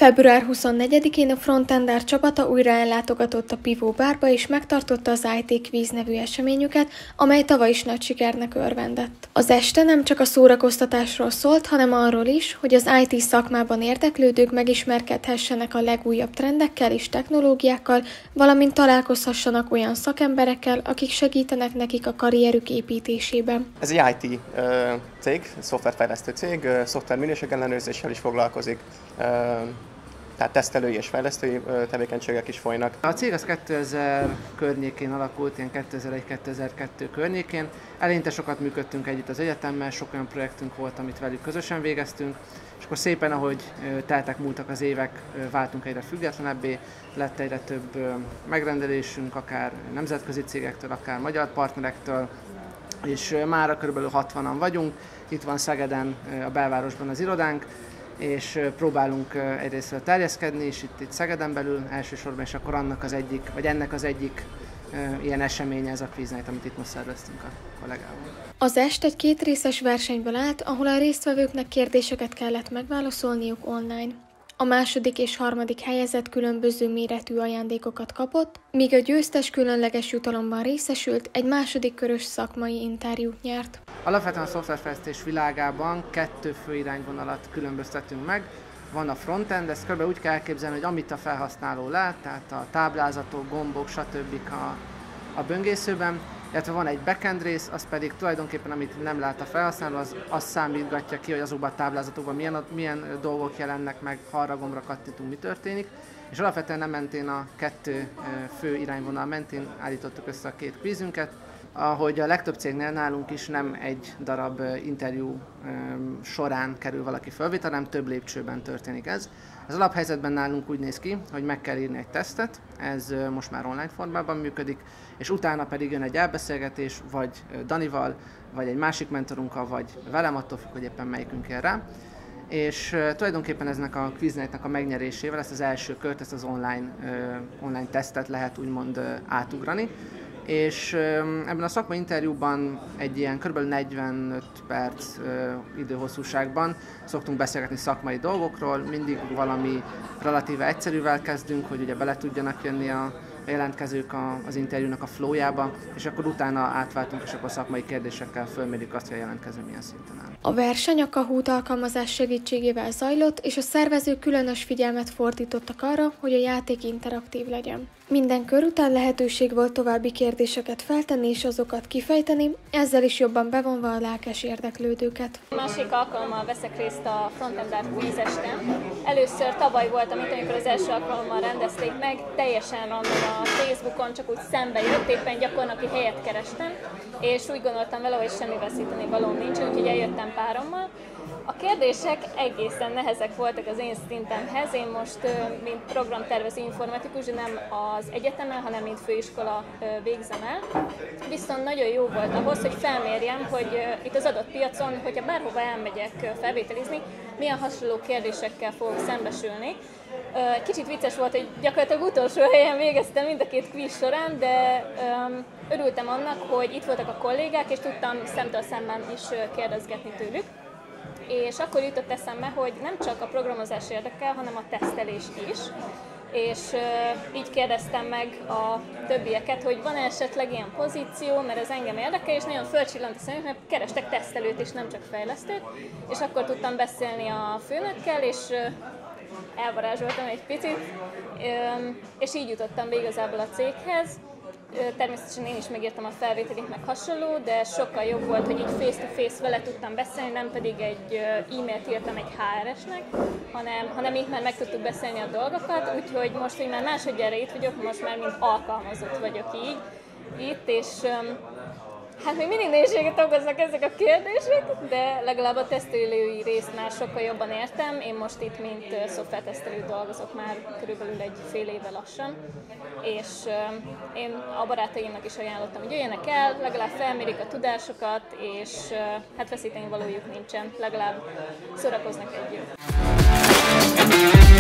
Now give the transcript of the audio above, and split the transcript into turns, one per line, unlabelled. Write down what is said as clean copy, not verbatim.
Február 24-én a Frontender csapata újra ellátogatott a Pivot Barba és megtartotta az IT Quiz nevű eseményüket, amely tavaly is nagy sikernek örvendett. Az este nem csak a szórakoztatásról szólt, hanem arról is, hogy az IT szakmában érdeklődők megismerkedhessenek a legújabb trendekkel és technológiákkal, valamint találkozhassanak olyan szakemberekkel, akik segítenek nekik a karrierük építésében.
Ez egy IT cég, szoftverfejlesztő cég, szoftver minőségellenőrzéssel is foglalkozik, tehát tesztelői és fejlesztői tevékenységek is folynak.
A cég az 2000 környékén alakult, ilyen 2001-2002 környékén. Eleinte sokat működtünk együtt az egyetemmel, sok olyan projektünk volt, amit velük közösen végeztünk, és akkor szépen, ahogy múltak az évek, váltunk egyre függetlenebbé, lett egyre több megrendelésünk, akár nemzetközi cégektől, akár magyar partnerektől, és mára kb. 60-an vagyunk. Itt van Szegeden, a belvárosban az irodánk, és próbálunk egyrésztről terjeszkedni, és itt Szegeden belül elsősorban, és akkor ennek az egyik ilyen eseménye ez a Quiz Night, amit itt most szerveztünk a kollégával.
Az est egy kétrészes versenyből állt, ahol a résztvevőknek kérdéseket kellett megválaszolniuk online. A második és harmadik helyezett különböző méretű ajándékokat kapott, míg a győztes különleges jutalomban részesült, egy második körös szakmai interjút nyert.
Alapvetően a szoftverfejlesztés világában 2 fő irányvonalat különböztetünk meg. Van a frontend, ezt kb. Úgy kell elképzelni, hogy amit a felhasználó lát, tehát a táblázatok, gombok, stb. A böngészőben, illetve van egy backend rész, az pedig tulajdonképpen, amit nem lát a felhasználó, az számítgatja ki, hogy azokban a táblázatokban milyen dolgok jelennek meg, ha arra gombra kattintunk, mi történik. És alapvetően nem mentén a 2 fő irányvonal mentén állítottuk össze a 2 kvízünket. Ahogy a legtöbb cégnél nálunk is nem egy darab interjú során kerül valaki fölvétel, hanem több lépcsőben történik ez. Az alaphelyzetben nálunk úgy néz ki, hogy meg kell írni egy tesztet, ez most már online formában működik, és utána pedig jön egy elbeszélgetés, vagy Danival, vagy egy másik mentorunkkal, vagy velem, attól függ, hogy éppen melyikünk ér rá. És tulajdonképpen eznek a Quiz Night-nak a megnyerésével ezt az első kört, ezt az online tesztet lehet úgymond átugrani. És ebben a szakmai interjúban egy ilyen kb. 45 perc időhosszúságban szoktunk beszélgetni szakmai dolgokról, mindig valami relatíve egyszerűvel kezdünk, hogy ugye bele tudjanak jönni a jelentkezők az interjúnak a flowjába, és akkor utána átváltunk, és akkor szakmai kérdésekkel fölmérjük azt, hogy a jelentkező milyen szinten áll.
A verseny a Kahoot alkalmazás segítségével zajlott, és a szervezők különös figyelmet fordítottak arra, hogy a játék interaktív legyen. Minden kör után lehetőség volt további kérdéseket feltenni és azokat kifejteni, ezzel is jobban bevonva a lelkes érdeklődőket.
Másik alkalommal veszek részt a Frontender Quiz-esten. Először tavaly voltam itt, amikor az első alkalommal rendezték meg, teljesen random a Facebookon, csak úgy szembe jött, éppen gyakornoki helyet kerestem, és úgy gondoltam vele, hogy semmi veszíteni valóm nincs, úgyhogy eljöttem párommal. A kérdések egészen nehezek voltak az én szintemhez. Én most, mint programtervező informatikus, nem az egyetemen, hanem mint főiskola végzem el. Viszont nagyon jó volt ahhoz, hogy felmérjem, hogy itt az adott piacon, hogyha bárhova elmegyek felvételizni, milyen hasonló kérdésekkel fogok szembesülni. Kicsit vicces volt, hogy gyakorlatilag utolsó helyen végeztem mind a 2 quiz során, de örültem annak, hogy itt voltak a kollégák, és tudtam szemtől szemben is kérdezgetni tőlük. És akkor jutott eszembe, hogy nem csak a programozás érdekel, hanem a tesztelés is. És így kérdeztem meg a többieket, hogy van esetleg ilyen pozíció, mert ez engem érdekel, és nagyon fölcsillant a szemük, mert kerestek tesztelőt és nem csak fejlesztőt. És akkor tudtam beszélni a főnökkel, és elvarázsoltam egy picit, és így jutottam be igazából a céghez. Természetesen én is megírtam a felvételit, meg hasonló, de sokkal jobb volt, hogy így face-to-face vele tudtam beszélni, nem pedig egy e-mailt írtam egy HR-esnek, hanem így már meg tudtuk beszélni a dolgokat, úgyhogy most, hogy már másodjára itt vagyok, most már mint alkalmazott vagyok így itt, és hát még mindig nehézséget okoznak ezek a kérdések, de legalább a tesztelői részt már sokkal jobban értem. Én most itt, mint szoftvertesztelő dolgozok már körülbelül egy fél éve lassan, és én a barátaimnak is ajánlottam, hogy jöjjenek el, legalább felmérik a tudásokat, és hát veszíteni valójuk nincsen, legalább szórakoznak együtt.